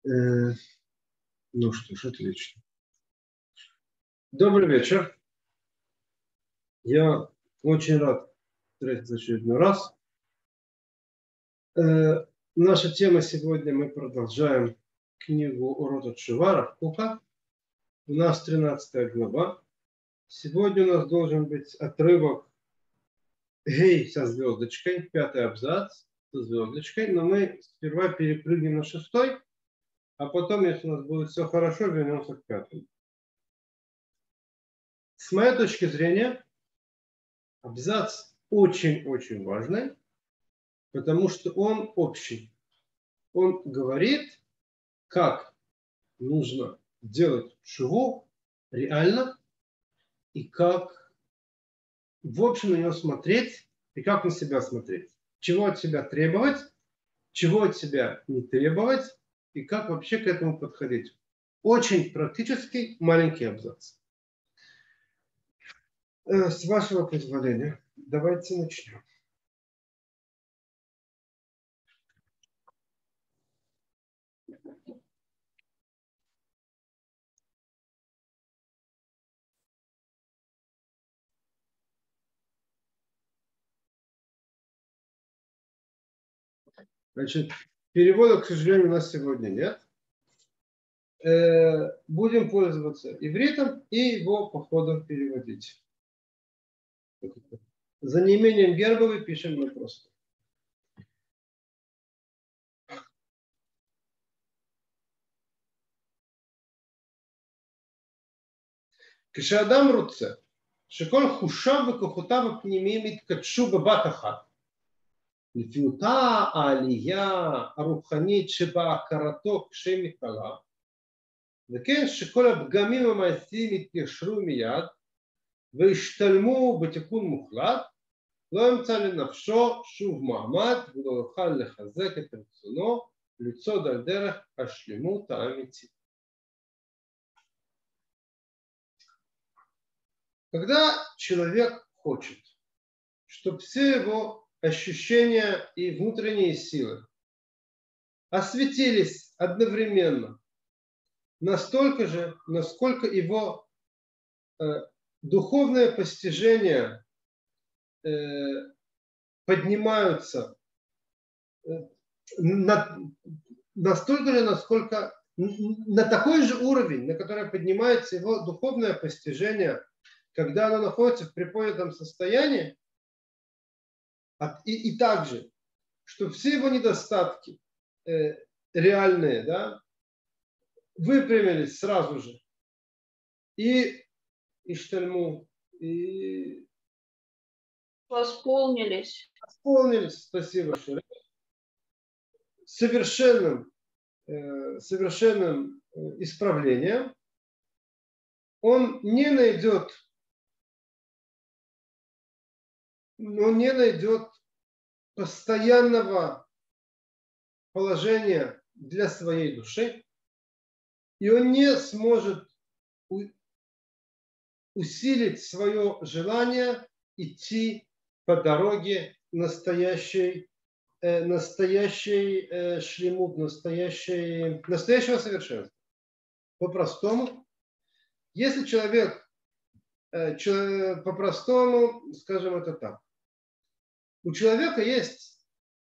Ну что ж, отлично. Добрый вечер. Я очень рад встретиться в очередной раз. Наша тема сегодня, мы продолжаем книгу урода Тшува Рав Кока. У нас 13 глава. Сегодня у нас должен быть отрывок Гей со звездочкой, 5-й абзац со звездочкой, но мы сперва перепрыгнем на 6-й, а потом, если у нас будет все хорошо, вернемся к 5-му. С моей точки зрения, абзац очень-очень важный, потому что он общий. Он говорит, как нужно делать тшуву реально и как, в общем, на него смотреть и как на себя смотреть. Чего от себя требовать, чего от себя не требовать и как вообще к этому подходить. Очень практический маленький абзац. С вашего позволения, давайте начнем. Значит, перевода, к сожалению, у нас сегодня нет. Будем пользоваться ивритом и его по ходу переводить. За неимением гербовой пишем мы просто. כשאדם רוצה שכל חושיו וכוחותיו הפנימיים יתקדשו בבת אחת, לפי אותה העלייה הרוחנית שבהכרתו כשם מתעלה, וכן שכל הפגמים המעשיים יתיישרו מיד וישתלמו בתיקון מוחלט, לא ימצא לנפשו שוב מעמד ולא יוכל לחזק את רצונו לצעוד על דרך השלמות האמיתית. Когда человек хочет, чтобы все его ощущения и внутренние силы осветились одновременно, настолько же, насколько его духовное постижение поднимаются настолько же, насколько на такой же уровень, на который поднимается его духовное постижение, когда оно находится в приподнятом состоянии, и также, что все его недостатки реальные, да, выпрямились сразу же и штальму, и восполнились, спасибо, совершенным исправлением, он не найдет постоянного положения для своей души, и он не сможет усилить свое желание идти по дороге настоящего совершенства. По-простому, если человек, по-простому, скажем это так, у человека есть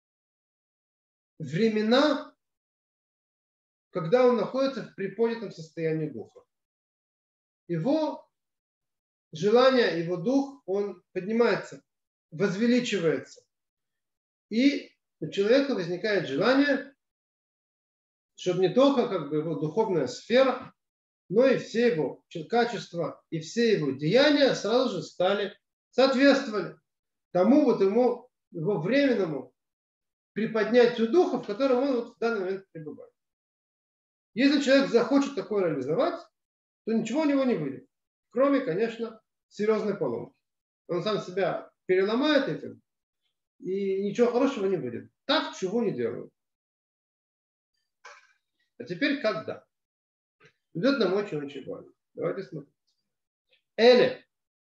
времена, когда он находится в приподнятом состоянии духа. Его желание, его дух, он поднимается, возвеличивается. И у человека возникает желание, чтобы не только его духовная сфера, но и все его качества и все его деяния сразу же соответствовали тому его временному приподнятию духа, в котором он в данный момент пребывает. Если человек захочет такое реализовать, то ничего у него не выйдет, кроме, конечно, серьезной поломки. Он сам себя переломает этим, и ничего хорошего не будет. Так чего не делают. А теперь когда? Идет нам очень-очень важно. Давайте смотрим. Эле.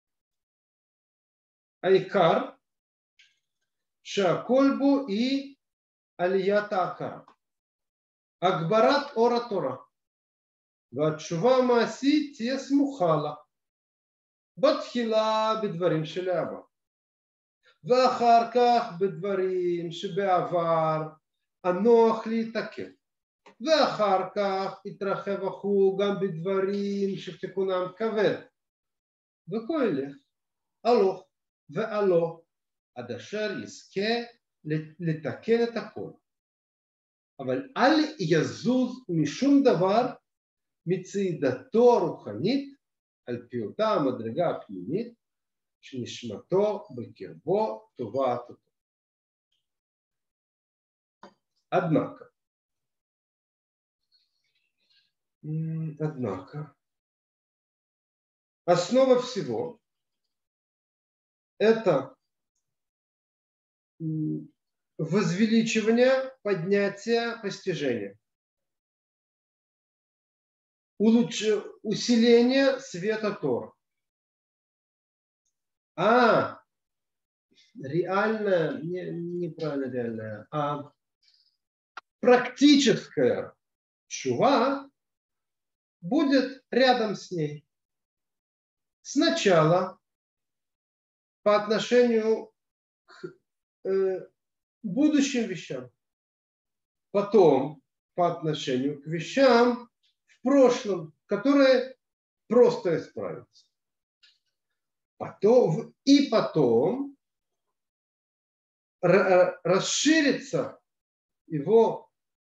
Айкар. Шакольбу и алията акара. Агбарат ора Тора. והתשובה המעשית תהיה סמוכה לה. בתחילה בדברים שלאבא. ואחר כך בדברים שבעבר הנוח להתעכב. ואחר כך יתרחב החוג גם בדברים שתיקונם כבד. וכה ילך, הלוך והלוך, עד אשר יזכה לתקן את הכל. אבל אל יזוז משום דבר מצעידתו הרוחנית על פי אותה המדרגה הפנימית שנשמתו בקרבו טובעת אותו. Однако, основа всего это возвеличивание, поднятие, постижение. Усиление света Тора. Реальное, неправильно реальное, а практическая тшува будет рядом с ней. Сначала по отношению к будущим вещам, потом по отношению к вещам в прошлом, которые просто исправятся. Потом расширится его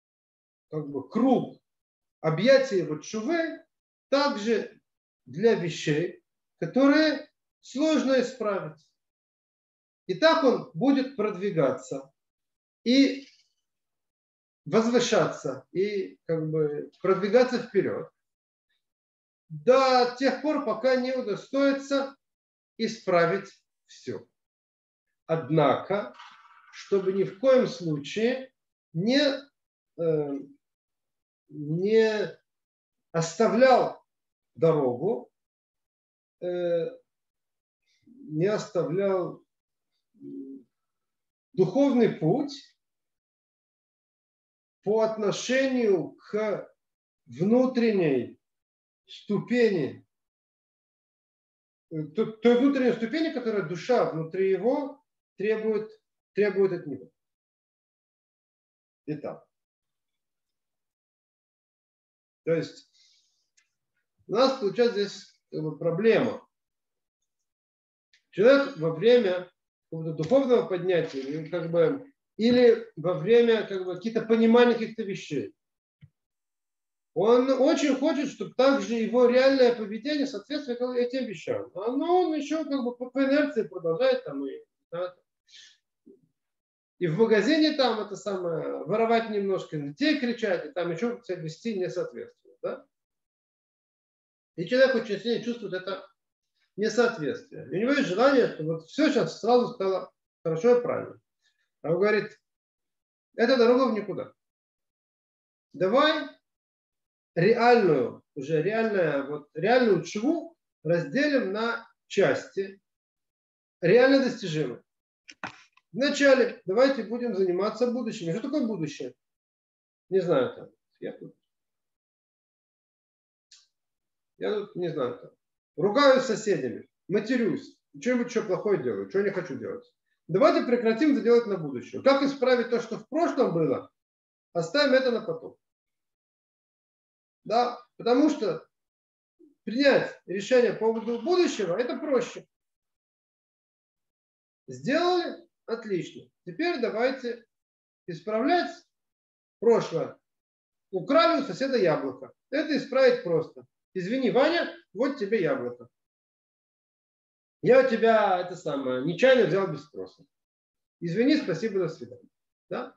круг объятия его тшувы также для вещей, которые сложно исправить. И так он будет продвигаться и возвышаться, и продвигаться вперед до тех пор, пока не удостоится исправить все. Однако, чтобы ни в коем случае не оставлял дорогу, не оставлял духовный путь по отношению к внутренней ступени, той внутренней ступени, которая душа внутри его требует от него. Итак, то есть у нас получается здесь проблема. Человек во время духовного поднятия или во время каких-то понимания каких-то вещей, он очень хочет, чтобы также его реальное поведение соответствовало этим вещам. Но он еще по инерции продолжает и в магазине воровать немножко, на детей кричать, и там еще себя вести несоответствие. Да? И человек очень сильно чувствует это несоответствие. И у него есть желание, чтобы все сейчас сразу стало хорошо и правильно. А он говорит, это дорога в никуда. Давай реальную тшуву разделим на части, реально достижимые. Вначале давайте будем заниматься будущим. Что такое будущее? Не знаю. Я тут не знаю. Ругаюсь с соседями, матерюсь, что-нибудь еще плохое делаю, что не хочу делать. Давайте прекратим это делать на будущее. Как исправить то, что в прошлом было, оставим это на потом. Да, потому что принять решение по поводу будущего это проще. Сделали? Отлично. Теперь давайте исправлять прошлое. Украли у соседа яблоко. Это исправить просто. Извини, Ваня, вот тебе яблоко. Я у тебя нечаянно взял без спроса. Извини, спасибо, до свидания. Да?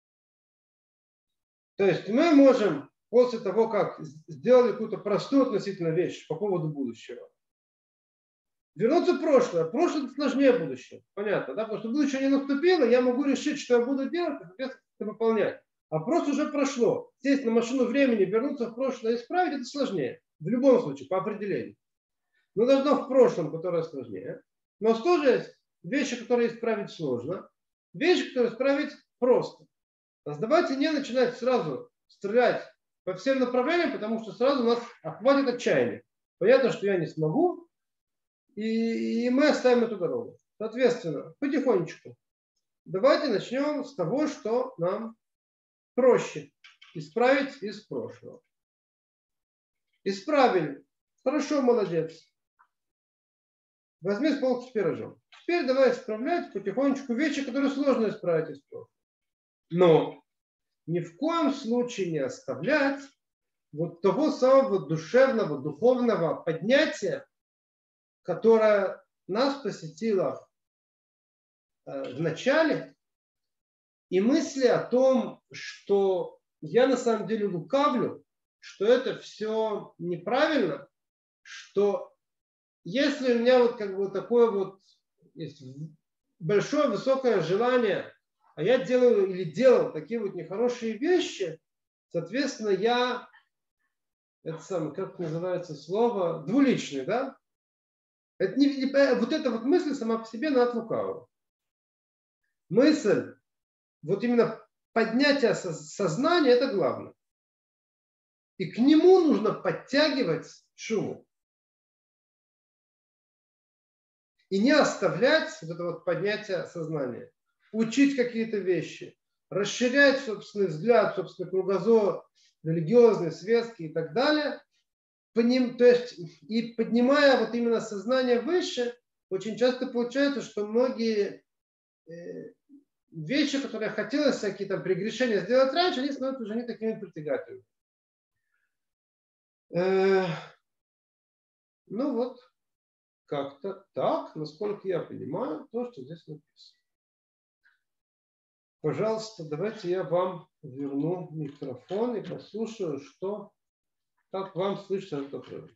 То есть мы можем после того, как сделали какую-то простую относительно вещь по поводу будущего, вернуться в прошлое. Прошлое сложнее будущее. Понятно, да? Потому что будущее не наступило, я могу решить, что я буду делать, и, соответственно, выполнять. А просто уже прошло. Сесть на машину времени, вернуться в прошлое и исправить, это сложнее. В любом случае, по определению. Но должно в прошлом, которое сложнее. Но тоже есть вещи, которые исправить сложно. Вещи, которые исправить просто. Давайте не начинать сразу стрелять по всем направлениям, потому что сразу нас охватит отчаяние. Понятно, что я не смогу, и мы оставим эту дорогу. Соответственно, потихонечку. Давайте начнем с того, что нам проще исправить из прошлого. Исправили. Хорошо, молодец. Возьми с полки с пирожом. Теперь давай исправлять потихонечку вещи, которые сложно исправить из прошлого. Но ни в коем случае не оставлять вот того самого душевного, духовного поднятия, которое нас посетило в начале, и мысли о том, что я на самом деле лукавлю, что это все неправильно, что если у меня вот как бы такое вот есть большое высокое желание, а я делаю или делал такие вот нехорошие вещи, соответственно, я, это самое, как называется слово, двуличный, да? Это вот эта вот мысль сама по себе, она от лукавого. Мысль, вот именно поднятие сознания, это главное. И к нему нужно подтягивать шуму. И не оставлять вот это вот поднятие сознания. Учить какие-то вещи. Расширять собственный взгляд, собственный кругозор, религиозный, светский и так далее. То есть, и поднимая вот именно сознание выше, очень часто получается, что многие вещи, которые хотелось, всякие там прегрешения сделать раньше, они становятся уже не такими притягательными. Ну вот, как-то так, насколько я понимаю, то, что здесь написано. Пожалуйста, давайте я вам верну микрофон и послушаю, что, как вам слышно это правильно.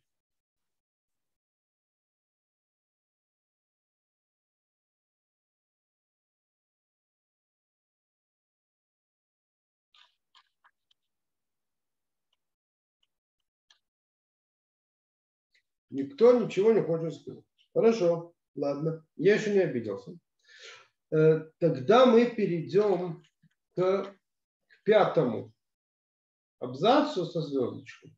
Никто ничего не хочет сказать. Хорошо, ладно, я еще не обиделся. Тогда мы перейдем к пятому абзацу со звездочкой.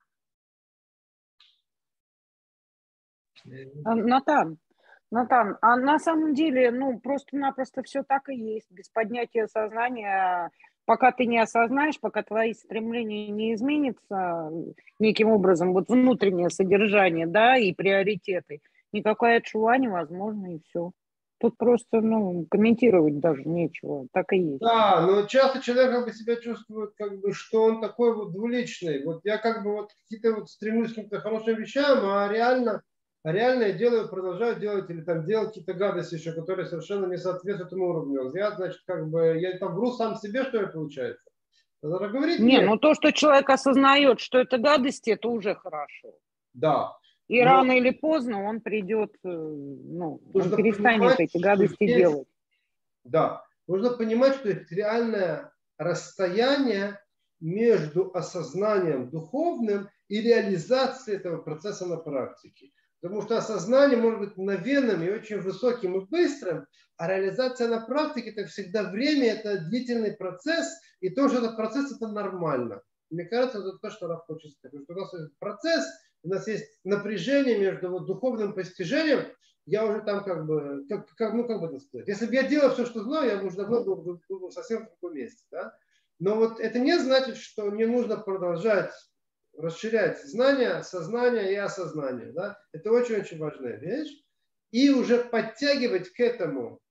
Натан, а на самом деле, ну, просто-напросто все так и есть. Без поднятия сознания, пока ты не осознаешь, пока твои стремления не изменятся неким образом, вот внутреннее содержание, да, и приоритеты, никакая чула невозможна, и все. Тут просто, ну, комментировать даже нечего, так и есть. Да, но часто человек как бы себя чувствует, как бы, что он такой вот двуличный. Вот я как бы вот какие-то вот стремлюсь к каким-то хорошим вещам, а реально я делаю, продолжаю делать или там делать какие-то гадости еще, которые совершенно не соответствуют этому уровню. Я, значит, как бы, я там вру сам себе, что это получается. Надо говорить Не, нет. ну то, что человек осознает, что это гадости, это уже хорошо. Да. И рано или поздно он придет, ну, он перестанет эти гадости делать. Да. Нужно понимать, что есть реальное расстояние между осознанием духовным и реализацией этого процесса на практике. Потому что осознание может быть мгновенным и очень высоким и быстрым, а реализация на практике это всегда время, это длительный процесс, и тоже этот процесс это нормально. Мне кажется, это то, что Рав хочет сказать. Потому что у нас есть процесс, у нас есть напряжение между вот духовным постижением. Я уже там как бы это сказать. Если бы я делал все, что знаю, я бы уже давно был совсем в другом месте. Да? Но вот это не значит, что мне нужно продолжать расширять знания, сознание и осознание. Да? Это очень-очень важная вещь. И уже подтягивать к этому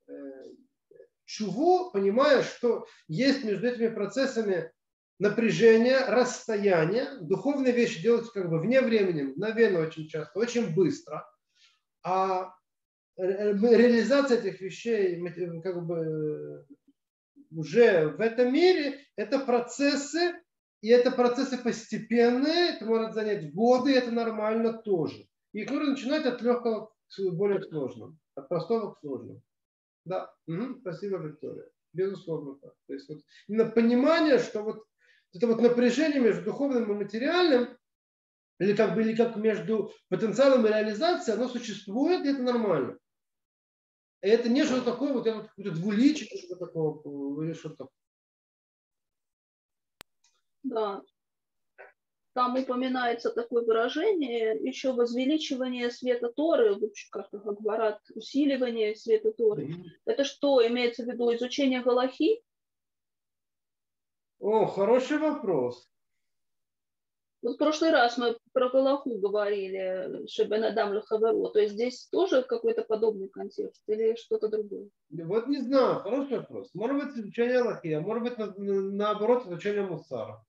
чуву, понимая, что есть между этими процессами напряжение, расстояние. Духовные вещи делаются как бы вне времени, мгновенно очень часто, очень быстро. А реализация этих вещей как бы уже в этом мире это процессы, и это процессы постепенные, это может занять годы, это нормально тоже. И их нужно начинать от легкого к более сложному, от простого к сложному. Да, спасибо, Виктория. Безусловно так. То есть вот именно понимание, что вот это вот напряжение между духовным и материальным, или как между потенциалом и реализацией, оно существует, и это нормально. И это не что-то такое, вот это какое-то двуличие, что-то такое, или что-то. Да. Там упоминается такое выражение, еще возвеличивание света Торы, как-то говорят, усиливание света Торы. Это что, имеется в виду изучение Галахи? О, хороший вопрос. Вот в прошлый раз мы про Галаху говорили, Шебен Адам Лехаверо. То есть здесь тоже какой-то подобный контекст или что-то другое? Вот не знаю, хороший вопрос. Может быть, изучение Аллахи, а может быть, наоборот, изучение Мусара.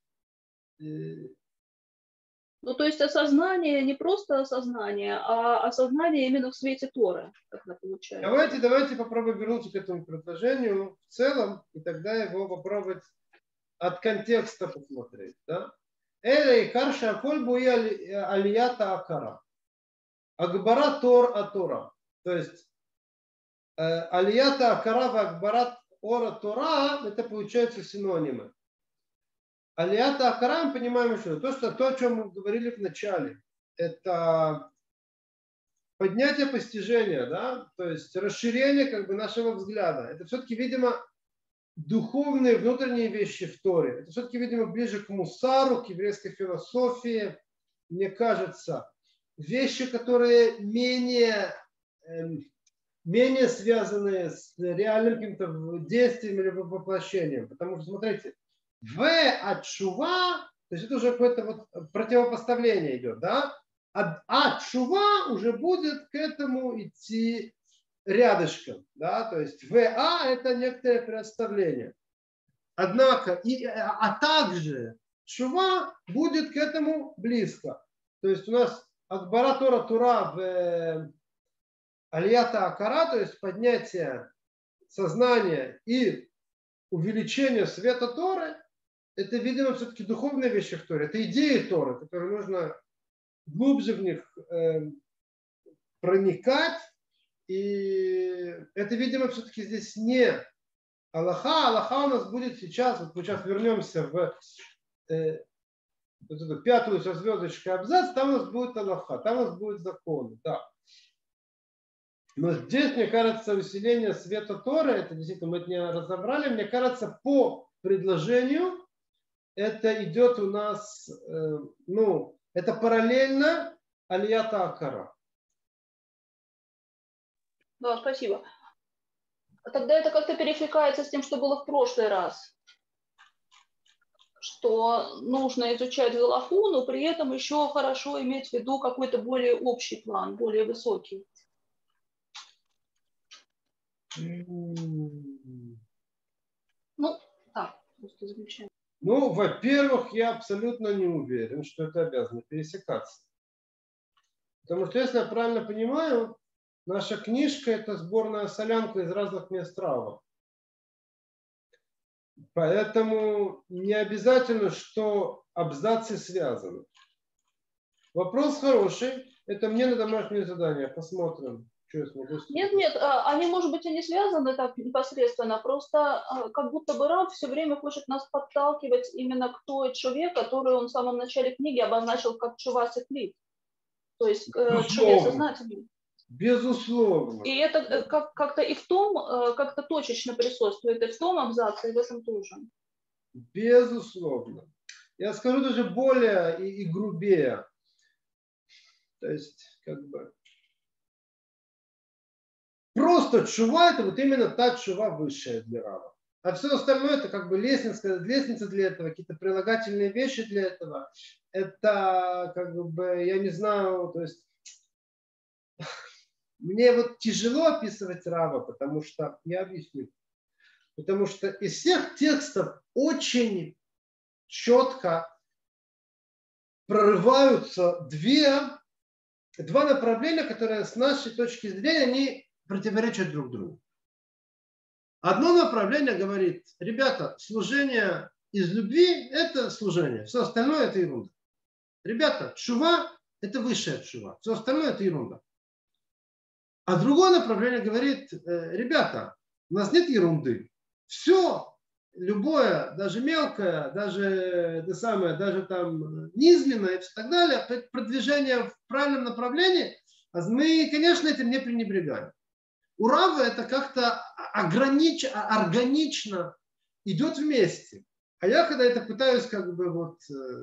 Ну, то есть осознание, не просто осознание, а осознание именно в свете Торы, как это получается. Давайте попробуем вернуться к этому предложению в целом, и тогда его попробовать от контекста посмотреть. Да? Эля и карша аколь буи алията акара. Акбара тор атора. То есть алията акара в акбарат ора тора, это получается синонимы. Алията акара мы понимаем, что то, о чем мы говорили в начале, это поднятие постижения, да, то есть расширение как бы нашего взгляда. Это все-таки, видимо, духовные внутренние вещи в Торе. Это все-таки, видимо, ближе к мусару, к еврейской философии, мне кажется. Вещи, которые менее связаны с реальным каким-то действием или воплощением. Потому что, смотрите, в от шува, то есть это уже какое-то вот противопоставление идет, да? А шува уже будет к этому идти рядышком, да, то есть ВА это некоторое представление. Однако, также шува будет к этому близко. То есть у нас акбара тора тура в алията акара, то есть поднятие сознания и увеличение света Торы, это, видимо, все-таки духовные вещи в Торе. Это идеи Торы, которые нужно глубже в них проникать. И это, видимо, все-таки здесь не Аллаха. Аллаха у нас будет сейчас, вот мы сейчас вернемся в вот эту пятую со звездочкой абзац, там у нас будет Аллаха, там у нас будет закон. Да. Но здесь, мне кажется, усиление света Торы, это действительно мы это не разобрали, мне кажется, по предложению это идет у нас, это параллельно алията акара. Да, спасибо. Тогда это как-то перекликается с тем, что было в прошлый раз. Что нужно изучать Галаху, но при этом еще хорошо иметь в виду какой-то более общий план, более высокий. Ну, так, просто замечательно. Ну, во-первых, я абсолютно не уверен, что это обязано пересекаться. Потому что, если я правильно понимаю, наша книжка – это сборная солянка из разных мест Рава. Поэтому не обязательно, что абзацы связаны. Вопрос хороший. Это мне на домашнее задание. Посмотрим, что я смогу сказать. Нет, они, может быть, и не связаны так непосредственно. Просто как будто бы Рав все время хочет нас подталкивать именно к той чуве, которую он в самом начале книги обозначил как чува секлит. То есть к чуве сознательной. Безусловно. И это как-то и в том, как-то точечно присутствует, и в том абзаце, и в этом тоже. Безусловно. Я скажу даже более и грубее. То есть, как бы, просто тшува это вот именно та тшува высшая для Рава. А все остальное это как бы лестница для этого, какие-то прилагательные вещи для этого. Это как бы, я не знаю, то есть мне вот тяжело описывать Рава, потому что, я объясню, потому что из всех текстов очень четко прорываются два направления, которые с нашей точки зрения, они противоречат друг другу. Одно направление говорит, ребята, служение из любви – это служение, все остальное – это ерунда. Ребята, тшува – это высшая тшува, все остальное – это ерунда. А другое направление говорит, ребята, у нас нет ерунды. Все, любое, даже мелкое, даже там низменное и так далее, продвижение в правильном направлении, мы, конечно, этим не пренебрегаем. У Рава это как-то органично идет вместе. А я, когда это пытаюсь как бы вот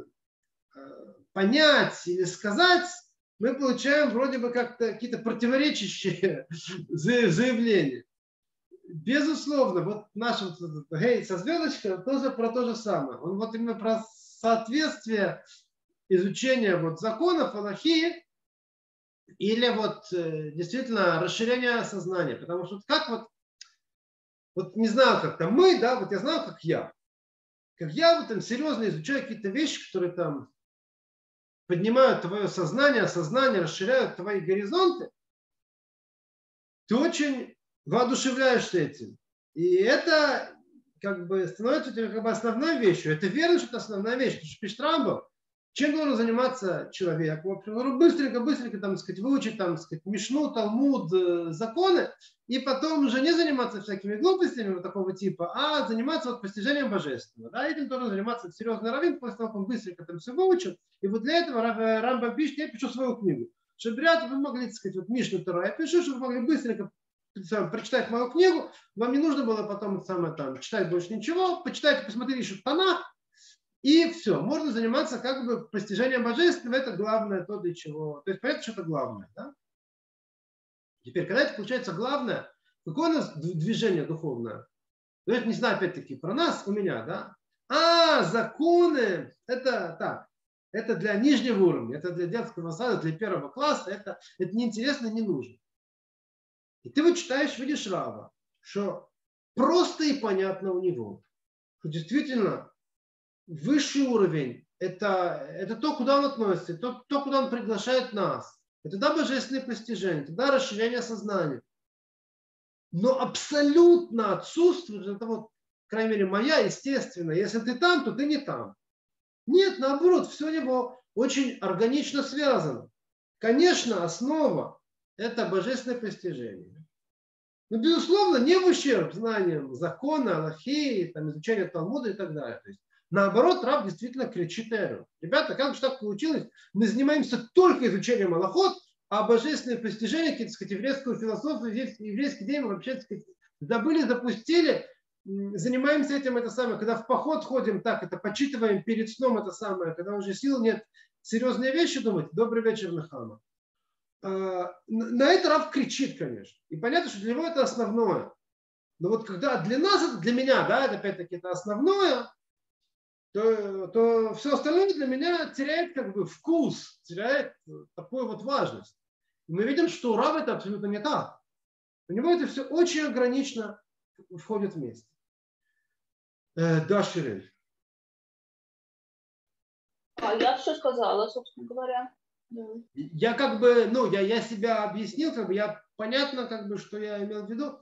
понять или сказать, мы получаем вроде бы как-то какие-то противоречащие заявления. Безусловно, вот наш Гей со звездочкой тоже про то же самое. Он вот именно про соответствие изучения вот законов Аллахи или вот действительно расширение сознания. Потому что как вот не знаю, как там мы, да, вот я знаю, как я. Как я вот там серьезно изучаю какие-то вещи, которые там поднимают твое сознание, расширяют твои горизонты, ты очень воодушевляешься этим. И это как бы становится у тебя как бы основной вещью. Это верно, что это основная вещь. Потому что пишет Рамбам, чем должен заниматься человек? В общем, быстренько, там, сказать, выучить, там, сказать, Мишну, Талмуд, законы, и потом уже не заниматься всякими глупостями вот такого типа, а заниматься вот постижением божественного. Да? Этим должен заниматься серьезный раввин, после того, как он быстренько там все выучил. И вот для этого Рамбам пишет, я пишу свою книгу. Чтобы, ребята, вы могли, так сказать, вот Мишну Тору я пишу, чтобы вы могли быстренько прочитать мою книгу, вам не нужно было потом самое, там, читать больше ничего, почитайте, посмотрите еще Танах, и все, можно заниматься как бы постижением божественного, это главное, то для чего. То есть понятно, что это главное. Да? Теперь, когда это получается главное, какое у нас движение духовное? Ну, это не знаю, опять-таки, про нас, у меня, да? Законы, это так, это для нижнего уровня, это для детского сада, для первого класса, это неинтересно, не нужно. И ты вот читаешь, видишь Рава, что просто и понятно у него, что действительно высший уровень – это то, куда он относится, то, куда он приглашает нас. Это да, божественные постижения, это да, расширение сознания. Но абсолютно отсутствует, это вот, по крайней мере, моя, естественно, если ты там, то ты не там. Нет, наоборот, все у него очень органично связано. Конечно, основа – это божественное постижение. Но, безусловно, не в ущерб знаниям закона, Аллахи, там, изучения Талмуда и так далее. То есть, наоборот, Рав действительно кричит и орет. Ребята, как же так получилось? Мы занимаемся только изучением Аллахот, а божественные постижения, какие-то, сказать, еврейскую философию, еврейский день мы вообще, сказать, забыли, запустили. Занимаемся этим, это самое, когда в поход ходим, так, это почитываем перед сном, это самое, когда уже сил нет серьезные вещи думать. Добрый вечер, Нахама. На это Рав кричит, конечно. И понятно, что для него это основное. Но вот когда для нас, это для меня, да, это опять-таки это основное, то все остальное для меня теряет как бы вкус, теряет такую вот важность. И мы видим, что у Рава это абсолютно не так. У него это все очень ограниченно входит вместе. Да, Ширель. Я все сказала, собственно говоря. Я как бы, ну, я себя объяснил, как бы я понятно, как бы, что я имел в виду.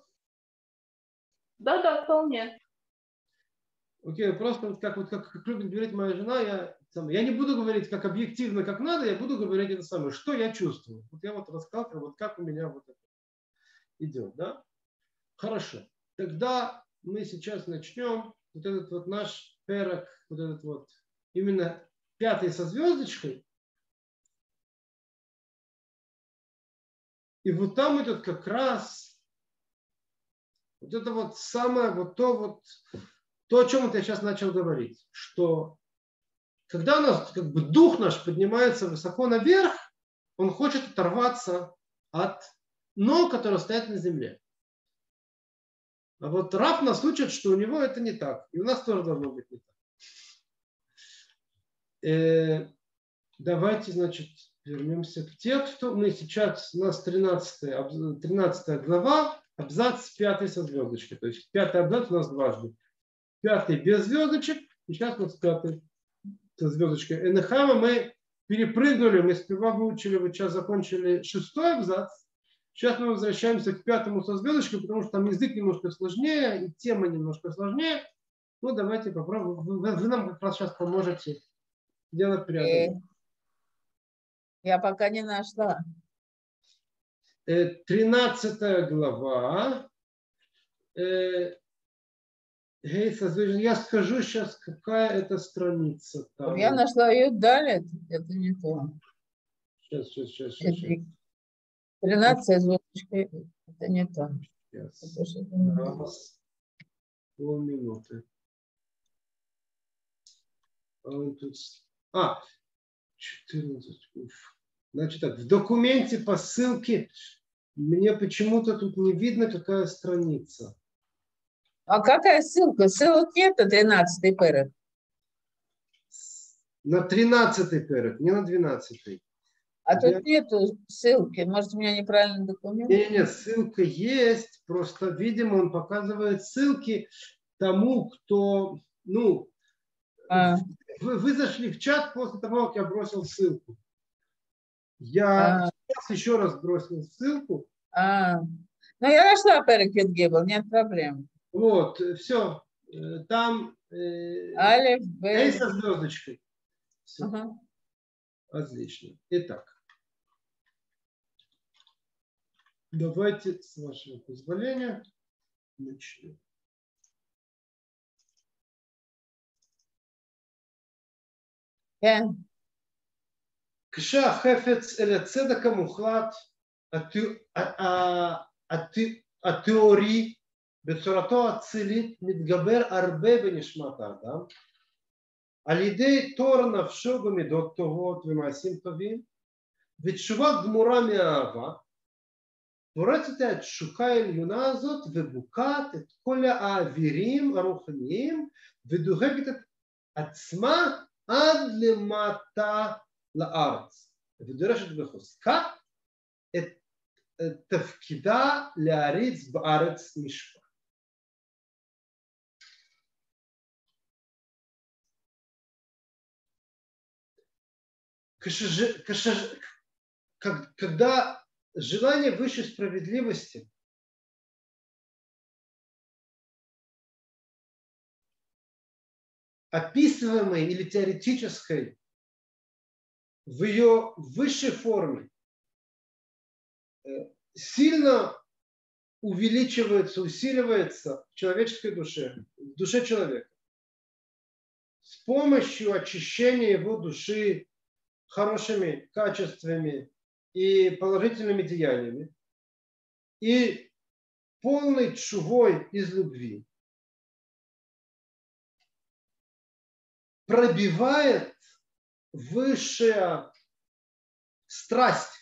Да, вполне. Окей, просто вот как любит говорить моя жена, я не буду говорить как объективно, как надо, я буду говорить это самое, что я чувствую. Вот я вот рассказал, вот как у меня вот это идет, да? Хорошо. Тогда мы сейчас начнем вот этот вот наш перок, вот этот вот именно 5 со звездочкой. И вот там идет как раз вот это вот самое, вот то, о чем вот я сейчас начал говорить, что когда у нас как бы дух наш поднимается высоко наверх, он хочет оторваться от ног, которые стоят на земле. А вот Рав нас учит, что у него это не так. И у нас тоже должно быть не так. Давайте, значит, вернемся к тексту. Мы сейчас, у нас 13 глава, абзац 5 со звездочкой. То есть 5 абзац у нас дважды. 5 без звездочек, и сейчас у нас 5 со звездочкой. Энехама мы перепрыгнули, мы сперва выучили, вот сейчас закончили 6 абзац. Сейчас мы возвращаемся к 5 со звездочкой, потому что там язык немножко сложнее, и тема немножко сложнее. Ну, давайте попробуем. Вы нам как раз сейчас поможете делать преодоление. Я пока не нашла. 13 глава. Я скажу сейчас, какая это страница. Там. Я нашла ее далее, это не то. Сейчас. 13 звездочкой, это не то. Сейчас. Полминуты. 14. Значит так, в документе по ссылке мне почему-то тут не видно, какая страница. А какая ссылка? Ссылок нет на 13-й перек. На 13-й перек, не на 12-й. А тут нету ссылки. Может, у меня неправильный документ? Нет, ссылка есть. Просто, видимо, он показывает ссылки тому, кто... Ну, вы зашли в чат после того, как я бросил ссылку. Я сейчас еще раз бросил ссылку. Ну, я нашла перек Юд Гимел, нет проблем. Вот, все. Там Алеф, Б. со звездочкой. Все. Отлично. Итак. Давайте, с вашего позволения, начнем. כשהחפץ אל הצדק המוחלט התיאורי בצורתו האצילית מתגבר הרבה בנשמת האדם על ידי תור נפשו במידות טובות ומעשים טובים ותשובה גמורה מהאהבה פורצת את התשוקה העליונה הזאת ובוקעת את כל האווירים הרוחניים ודוחקת את עצמה עד למטה לארץ ודורשת בחוזקה את תפקידה להריץ בארץ משפט. Когда желание высшей справедливости описываемой или теоретической в ее высшей форме сильно увеличивается, усиливается в человеческой душе, в душе человека. С помощью очищения его души хорошими качествами и положительными деяниями и полной тшувой из любви пробивает высшая страсть,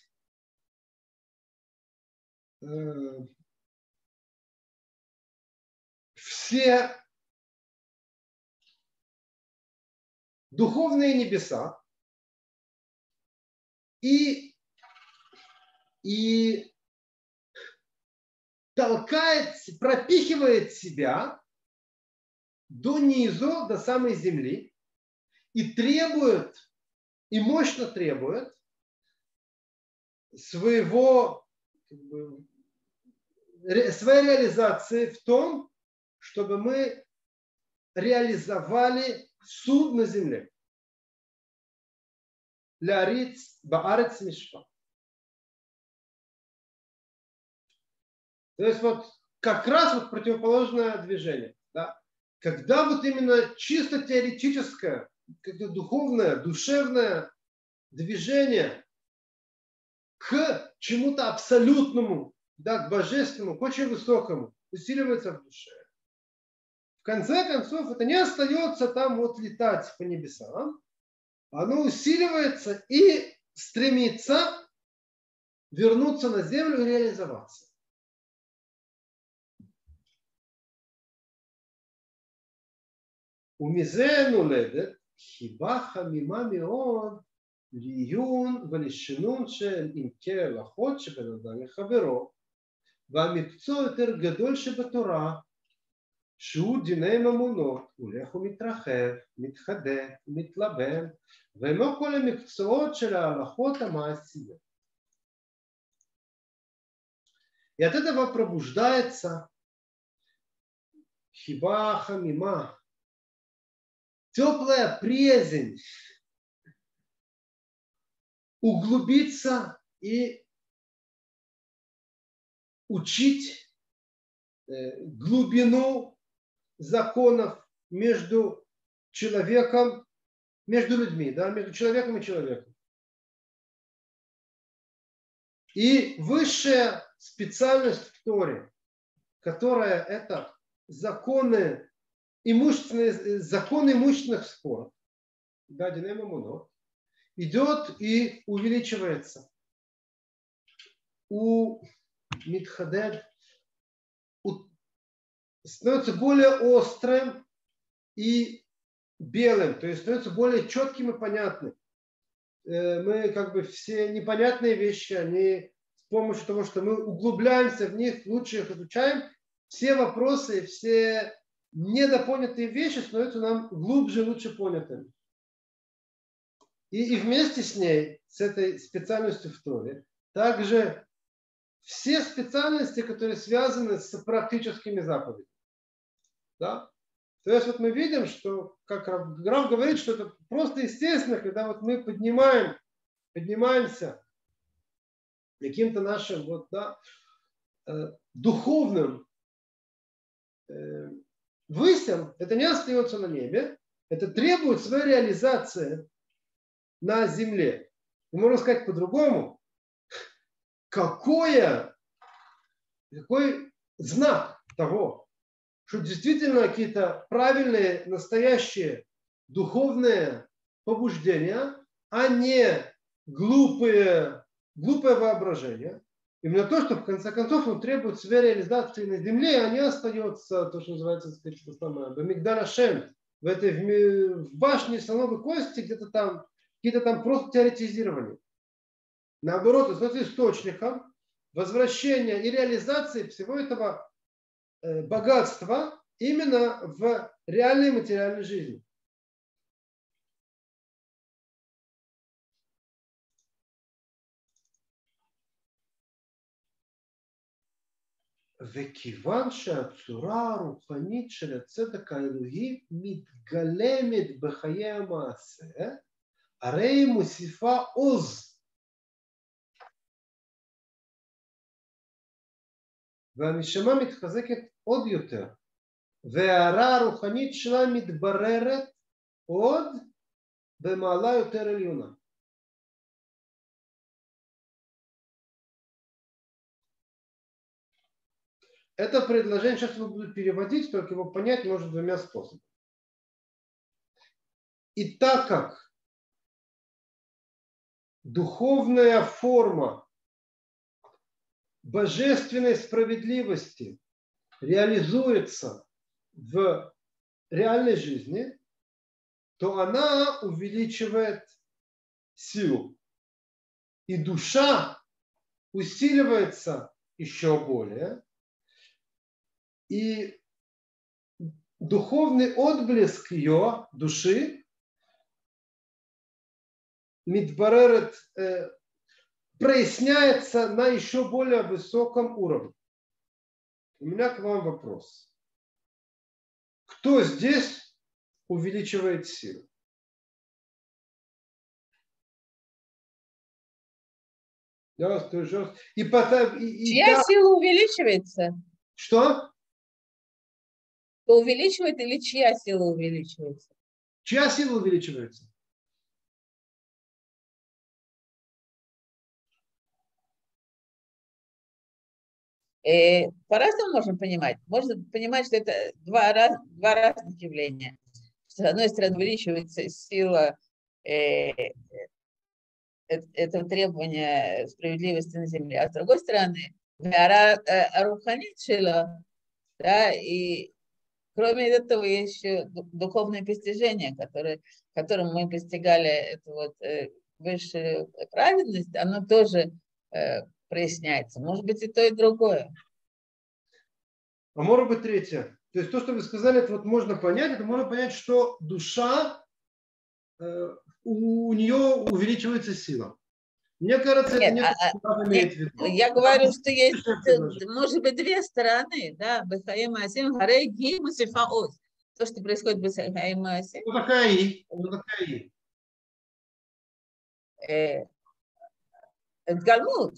все духовные небеса и толкает, пропихивает себя до низу, до самой земли и требует, и мощно требует своей реализации в том, чтобы мы реализовали суд на земле. Лярец баарец мишпа. То есть вот как раз вот противоположное движение. Да? Когда вот именно чисто теоретическое, как-то духовное, душевное движение к чему-то абсолютному, да, к божественному, к очень высокому усиливается в душе. В конце концов, это не остается там вот летать по небесам, оно усиливается и стремится вернуться на землю и реализоваться. ומזה נולדת חיבה חמימה מאוד לעיון ולשינון של עמקי ההלכות שבין אדם לחברו, והמקצוע יותר גדול שבתורה, שהוא דיני ממונות, הולך ומתרחב, מתחדד, מתלבן, ועמו כל המקצועות של ההלכות המעשיות. И от этого пробуждается хиба хамима, теплая приязнь, углубиться и учить глубину законов между человеком, между людьми, да, между человеком и человеком. И высшая специальность в Торе, которая это законы имущественных споров, да, Диней Мамонот, идет и увеличивается. У Митхадед становится более острым и белым, то есть становится более четким и понятным. Мы как бы все непонятные вещи, они с помощью того, что мы углубляемся в них, лучше их изучаем, все вопросы, все недопонятые вещи становятся нам глубже, лучше понятыми. И вместе с ней, с этой специальностью в Торе, также все специальности, которые связаны с практическими заповедями. Да? То есть вот мы видим, что, как Рав говорит, что это просто естественно, когда вот мы поднимаемся каким-то нашим вот, да, духовным высям, это не остается на небе, это требует своей реализации на земле. И можно сказать по-другому, какой знак того, что действительно какие-то правильные, настоящие духовные побуждения, а не глупое воображение. Именно то, что в конце концов он требует своей реализации на земле, а не остается то, что называется, сказать, Бамигдаль Ашем, в башне слоновой кости, где-то там, какие-то там просто теоретизирования. Наоборот, становится источником возвращения и реализации всего этого богатства именно в реальной материальной жизни. וכיוון שהצורה הרוחנית של הצדק האלוהי מתגלמת בחיי המעשה, הרי היא מוסיפה עוז. והנשמה מתחזקת עוד יותר, וההערה הרוחנית שלה מתבררת עוד במעלה יותר עליונה. Это предложение сейчас я буду переводить, только его понять можно двумя способами. И так как духовная форма божественной справедливости реализуется в реальной жизни, то она увеличивает силу. И душа усиливается еще более. И духовный отблеск ее души мидбаререт проясняется на еще более высоком уровне. У меня к вам вопрос. Кто здесь увеличивает силу? Чья сила увеличивается? Что? Кто увеличивает или чья сила увеличивается? Чья сила увеличивается? По-разному можно понимать. Можно понимать, что это два разных явления. С одной стороны, увеличивается сила этого требования справедливости на земле, а с другой стороны, аруханитшила, да, и кроме этого есть еще духовное постижение, которым мы постигали эту вот высшую праведность, оно тоже проясняется. Может быть, и то, и другое. А может быть, третье. То есть то, что вы сказали, это вот можно понять, это можно понять, что душа, у нее увеличивается сила. Мне кажется, это не имеет в виду. Я говорю, что есть, может быть, две стороны, да, Бехаим Асим, Харей Ги Мусифа Оз. То, что происходит в Бехаим Асим. Что такая И? Что такая И? Это Галмут.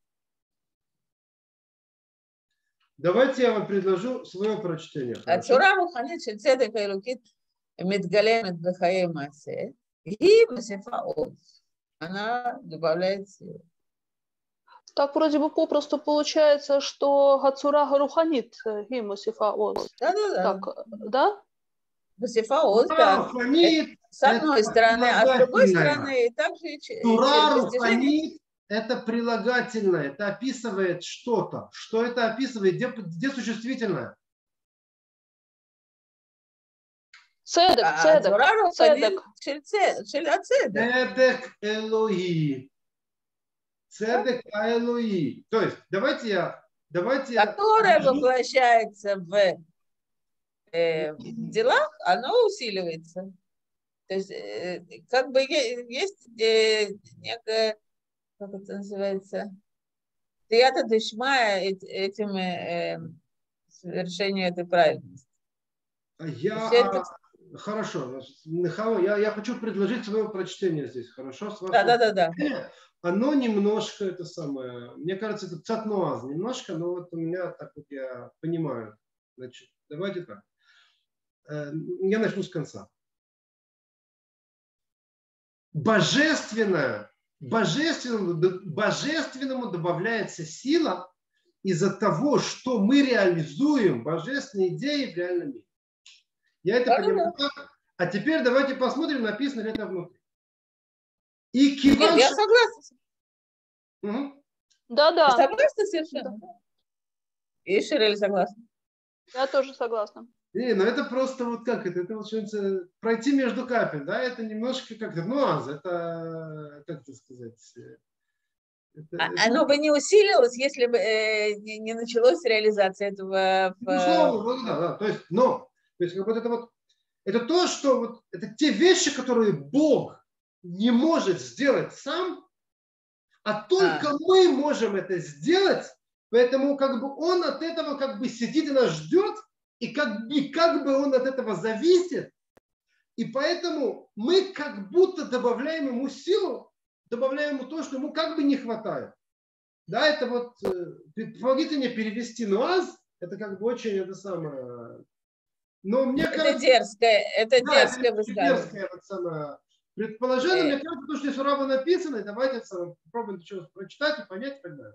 Давайте я вам предложу свое прочтение. הצורה הרוחנית של צדק האלוקית מתגלמת בחיי מעשה, היא מוסיפה עוז. Она добавляет силу. Так вроде бы попросту получается, что Гацура Гаруханит Гимусифа Оз. Да. Так, да? Мусифа Оз, да. Руханит С одной стороны, а с другой стороны, также Тура руханит – это прилагательное, это описывает что-то. Что это описывает? Где существительное? Цедек. Цедек Элои. Цедек Элои. То есть, давайте я... Которое воплощается в делах, оно усиливается. То есть, как бы есть некая, как это называется, тията дешмая этим совершению этой праведности. Хорошо, я хочу предложить свое прочтение здесь, хорошо? Да. Оно немножко, это самое, мне кажется, это цатнуаз немножко, но вот у меня, так вот я понимаю. Значит, давайте так. Я начну с конца. Божественному добавляется сила из-за того, что мы реализуем божественные идеи в реальном мире. Я это понимаю. А теперь давайте посмотрим, написано ли это внутри. И киван... Нет, я согласна. Угу. Да. Согласна совершенно. И Ширель согласна. Я тоже согласна. Но это просто вот как это вот что-то пройти между капель, да, это немножко как-то нюанс, это, как это сказать... Оно бы не усилилось, если бы не началась реализация этого. Да. То есть как вот это то, что вот это те вещи, которые Бог не может сделать сам, а только мы можем это сделать, поэтому как бы он от этого как бы сидит и нас ждет, и как бы он от этого зависит, и поэтому мы как будто добавляем ему силу, добавляем ему то, что ему как бы не хватает. Да, это вот, помогите мне перевести нуаз, это как бы очень это самое... Но мне кажется... Это дерзкое высказывание. Дерзкое вот самое предположение. Мне кажется, то, что здесь у Раба написано, давайте попробуем что-то прочитать и понять и так далее.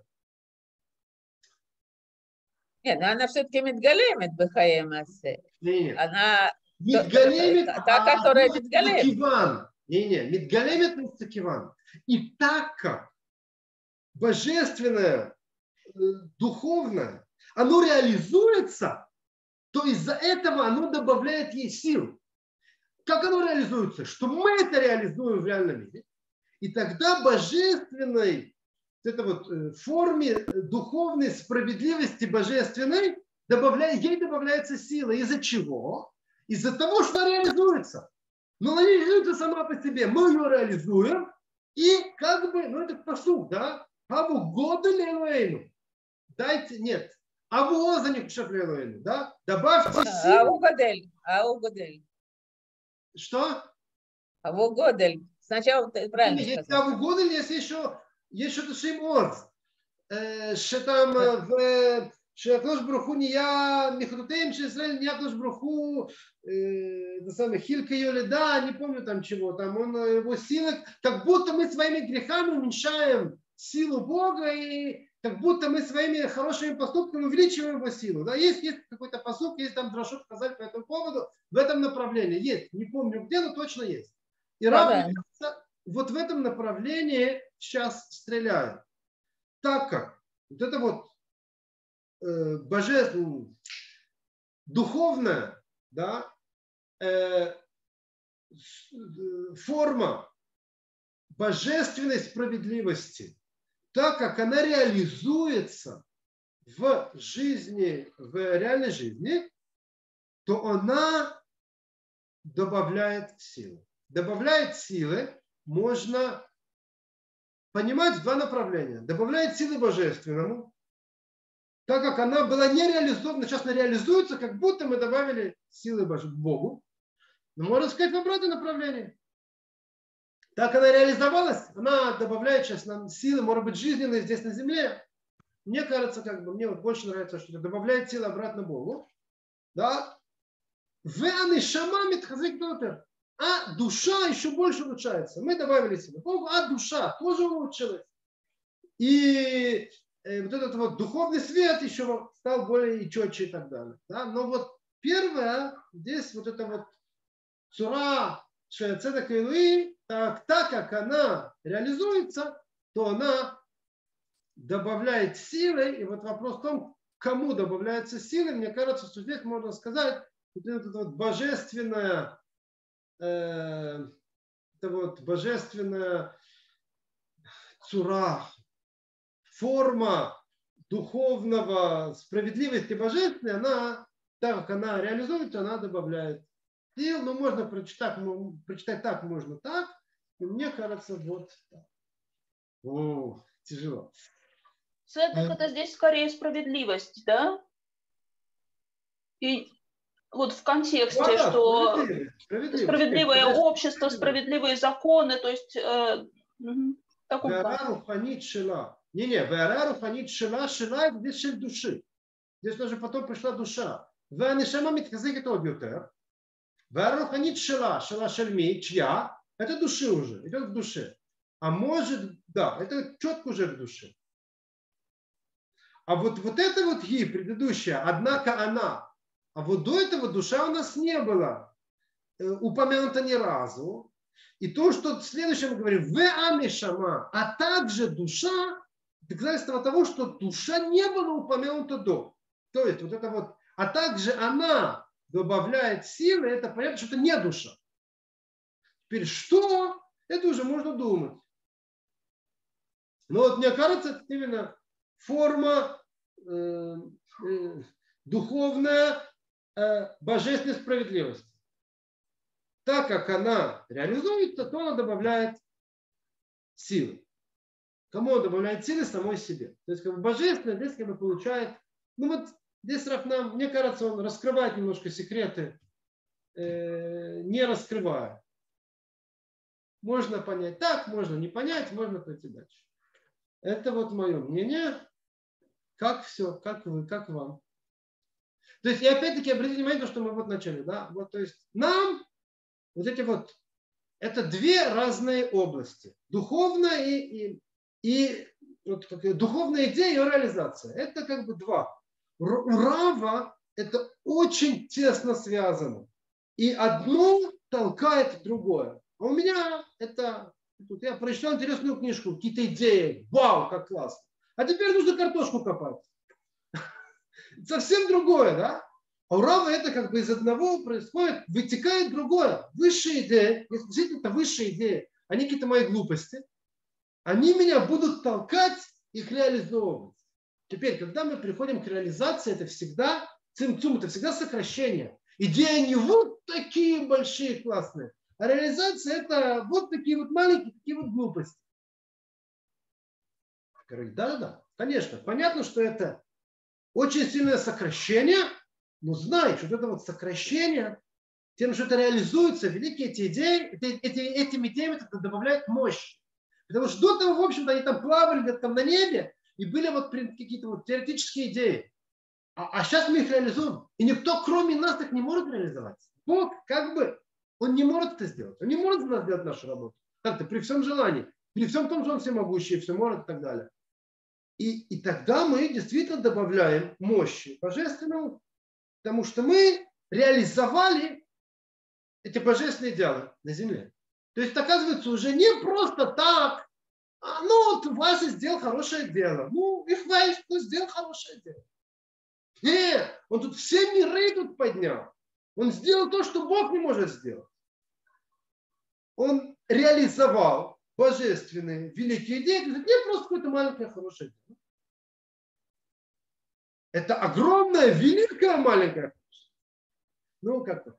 Нет, но она все-таки мидгалемет бхае массе. Нет. Она... Мидгалемет, та, которая мидгалемет. Мидгалемет муцакиван. И так как божественное, духовное, оно реализуется, то из-за этого оно добавляет ей сил. Как оно реализуется? Что мы это реализуем в реальном мире. И тогда божественной форме духовной справедливости божественной ей добавляется сила. Из-за чего? Из-за того, что она реализуется. Но она не реализуется сама по себе. Мы ее реализуем. И как бы, это пасук, да? Аву года лелуэйну. Дайте, нет. Аву озаник шафлелуэйну, да? Добавьте силу. Аву годель. Что? Аву годель. Сначала ты правильно сказал. Есть аву годель, есть что-то шимоз. Что там в... Шеакнош Бруху не я, Михрутеем Шеисраэль, не Акнош Бруху, Хилька Йоледа, не помню там чего, там он его силы, как будто мы своими грехами уменьшаем силу Бога, и как будто мы своими хорошими поступками увеличиваем его силу. Да, есть какой-то посук, есть там дрошот сказали по этому поводу, в этом направлении есть, не помню где, но точно есть. И Рав вот в этом направлении сейчас стреляет. Так как вот это вот божественная, духовная, да, форма божественной справедливости, так как она реализуется в жизни, в реальной жизни, то она добавляет силы. Добавляет силы можно понимать в два направления. Добавляет силы божественному, так как она была не реализована, сейчас она реализуется, как будто мы добавили силы Богу. Но можно сказать в обратном направлении. Так она реализовалась, она добавляет сейчас нам силы, может быть, жизненные здесь на земле. Мне кажется, мне вот больше нравится, что это добавляет силы обратно Богу. Да? А душа еще больше улучшается. Мы добавили силы Богу, а душа тоже улучшилась. И вот этот вот духовный свет еще стал более четче и так далее. Да? Но вот первое, здесь вот это вот цура Цедек Элуи, так как она реализуется, то она добавляет силы. И вот вопрос в том, кому добавляются силы. Мне кажется, что здесь можно сказать, вот это вот божественная, цура, форма духовного справедливости божественной, она, так как она реализуется, она добавляет сил. Но можно прочитать так, можно так. И мне кажется, вот так. О, тяжело. Цедек это здесь скорее справедливость, да? И вот в контексте, Да, что справедливое Подожди, общество, справедливые законы, то есть в таком плане. Не, Веара Руханит Шила, Шила это здесь шель души. Здесь тоже потом пришла душа. Веанишама Митхазек это объютер. Веара Руханит Шила, Шила Шельми, чья? Это души уже, идет к душе. А может, да, это четко уже к душе. А вот это вот ей предыдущая, однако она. А вот до этого душа у нас не была упомянута ни разу. И то, что в следующем мы говорим, в амишама, а также душа, доказательство того, что душа не была упомянута до. То есть вот это вот, а также она добавляет силы, это понятно, что это не душа. Теперь что? Это уже можно думать. Но вот мне кажется, это именно форма духовная божественной справедливости. Так как она реализуется, то она добавляет силы. Кому она добавляет силы? Самой себе. То есть как бы божественное здесь как бы получает. Ну вот здесь Рафнам, мне кажется, он раскрывает немножко секреты, не раскрывая. Можно понять так, можно не понять, можно пойти дальше. Это вот мое мнение. Как все, как вы, как вам. То есть, и опять-таки, обратите внимание, что мы вот начали, да, вот, то есть, нам вот эти вот, это две разные области. Духовная и вот, духовная идея и ее реализация. Это как бы два. У Рава это очень тесно связано. И одно толкает другое. А у меня это, тут я прочитал интересную книжку, какие-то идеи. Вау, как классно. А теперь нужно картошку копать. Совсем другое, да? А у Рава это как бы из одного происходит, вытекает другое. Высшие идеи, если действительно это высшие идеи, а не какие-то мои глупости, они меня будут толкать их реализовывать. Теперь, когда мы приходим к реализации, это всегда цимцум, это всегда сокращение. Идеи не вот такие большие классные, а реализация это вот такие вот маленькие, такие вот глупости. Да, конечно. Понятно, что это очень сильное сокращение, но знай, что это вот сокращение, тем, что это реализуется, великие эти идеи, этим идеям это добавляет мощь. Потому что до того, в общем-то, они там плавали где-то там на небе, и были вот какие-то вот теоретические идеи. А сейчас мы их реализуем. И никто, кроме нас, их не может реализовать. Бог, как бы, он не может это сделать. Он не может за нас сделать нашу работу. Как-то при всем желании. При всем том, что он всемогущий, все может и так далее. И тогда мы действительно добавляем мощи божественному, потому что мы реализовали эти божественные дела на земле. То есть, оказывается, уже не просто так, ну, вот Вася сделал хорошее дело. Ну, и Вася сделал хорошее дело. Нет, он тут все миры тут поднял. Он сделал то, что Бог не может сделать. Он реализовал божественные великие идеи. Это не просто какое-то маленькое хорошее дело. Это огромное, великое, маленькое. Ну, как-то.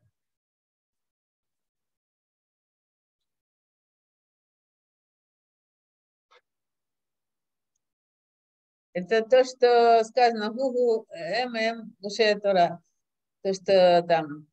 Это то, что сказано Гугу Душе Тора. То, что там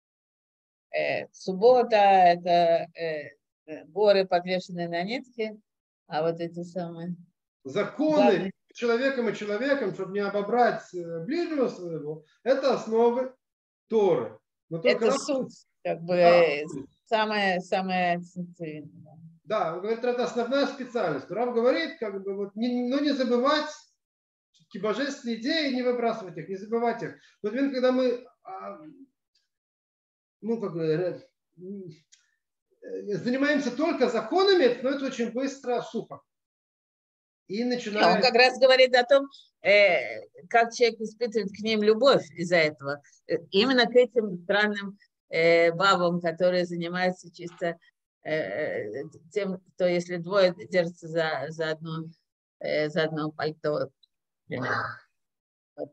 суббота, это горы, подвешенные на нитке, а вот эти самые... Законы человеком и человеком, чтобы не обобрать ближнего своего, это основы Торы. Но только это суть, как бы, самая центральная. Да, он говорит, это основная специальность. Рав говорит, как бы, вот, не забывать все-таки божественные идеи, не выбрасывать их, не забывать их. Вот именно когда мы, ну, как бы, занимаемся только законами, это становится очень быстро сухо. И начинает... Он как раз говорит о том, как человек испытывает к ним любовь из-за этого. Именно к этим странным бабам, которые занимаются чисто тем, кто, если двое держатся за одно пальто. Вот,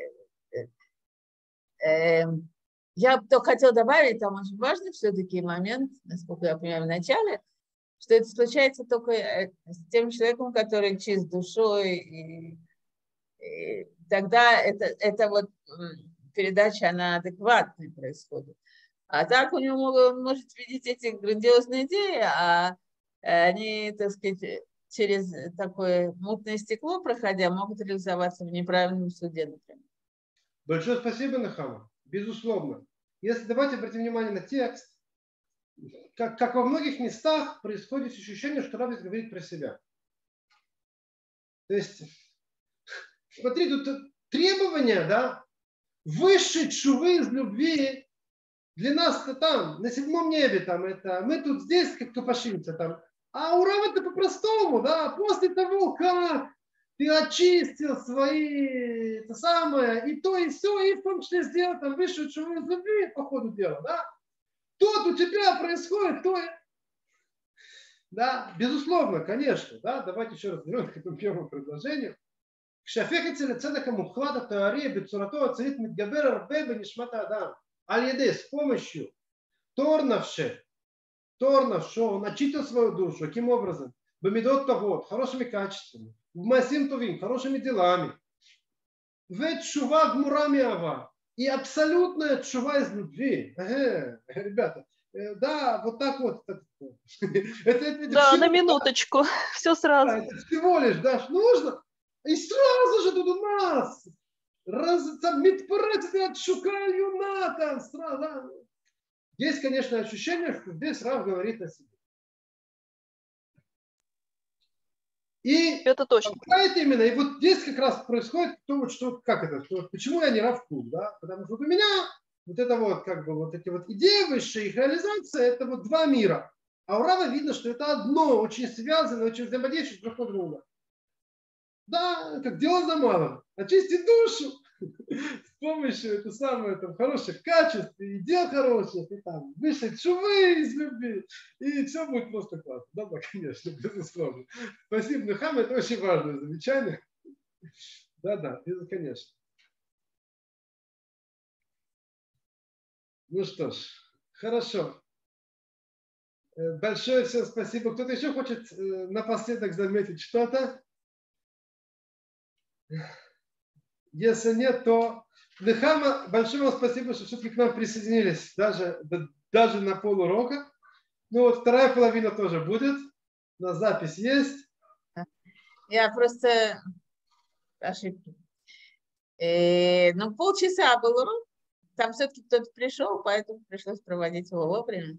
я только хотела добавить, там очень важный все-таки момент, насколько я понимаю, в начале, что это случается только с тем человеком, который чист душой, и тогда это вот передача, она адекватной происходит. А так у него он может видеть эти грандиозные идеи, а они, так сказать, через такое мутное стекло, проходя, могут реализоваться в неправильном суде, например. Большое спасибо, Нахама. Безусловно. Если давайте обратим внимание на текст, как во многих местах происходит ощущение, что Рав говорит про себя. То есть, смотри, тут требования, да, высшей тшувы из любви для нас-то там, на 7 небе, там, это, мы тут здесь как копошимся там. А у Рава это по-простому, да, после того, как ты очистил свои, это самое, и то, и все, и в том числе сделал там высшую тшуву из любви, по ходу дела, да, тут у тебя происходит то, да, безусловно, конечно, да, давайте еще раз вернемся к этому первому предложению. Кшафех эцель цедака мухлада теория бецурато ацелит мидгабер арбе бенишмата адам. Аль-Еде с помощью торнавши, он очистил свою душу. Каким образом? Бамидот тавод, хорошими качествами. В масим тувим, хорошими делами. В тшува гмурами ава. И абсолютная тшува из любви. Ребята, да, вот так вот. Это да, на минуточку. Все сразу. Да, это всего лишь, да, нужно. И сразу же тут у нас есть, конечно, ощущение, что здесь Рав говорит о себе. И это точно. Именно, и вот здесь как раз происходит то, вот, что, как это, что, почему я не Рав Кук, да? Потому что у меня вот это вот, как бы, вот эти вот идеи высшие, их реализация, это вот два мира. А у Рава видно, что это одно, очень связано, очень взаимодействует друг от друга. Да, как дело за малым. Очистить душу с помощью это самое, там, хороших качеств и дел хороших, и там вышли тшувы из любви, и все будет просто классно. Да, конечно, безусловно. Спасибо, Нахам, это очень важное замечание. Да, конечно. Ну что ж, хорошо. Большое всем спасибо. Кто-то еще хочет напоследок заметить что-то? Если нет, то Нехама, большое вам спасибо, что все-таки к нам присоединились даже на полурока. Ну вот вторая половина тоже будет. На запись есть. Я просто ошибки. Ну, полчаса был урок. Там все-таки кто-то пришел, поэтому пришлось проводить его вовремя.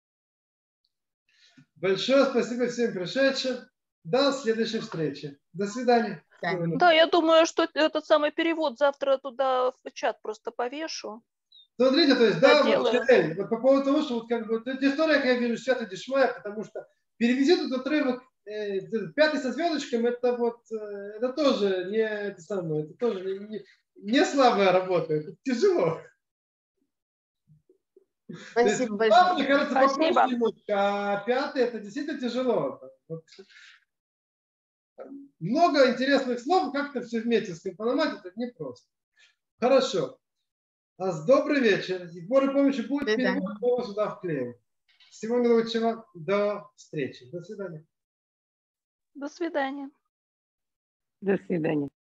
Большое спасибо всем пришедшим. До следующей встречи. До свидания. Да, я думаю, что этот самый перевод завтра туда в чат просто повешу. Смотрите, то есть, да, вот по поводу того, что вот как бы, эта история, как я вижу, свято дешмая, потому что перевези тут отрывок 5 со звездочком, это тоже не это самое, это тоже не слабая работа, это тяжело. Спасибо большое. Мне кажется, попроще немножко, а 5 это действительно тяжело. Много интересных слов, как-то все вместе скомпоновать, это непросто. Хорошо. Добрый вечер. Сборы помощи будет перевод, мы его сюда вклеим. Всего наилучшего. До встречи. До свидания. До свидания. До свидания.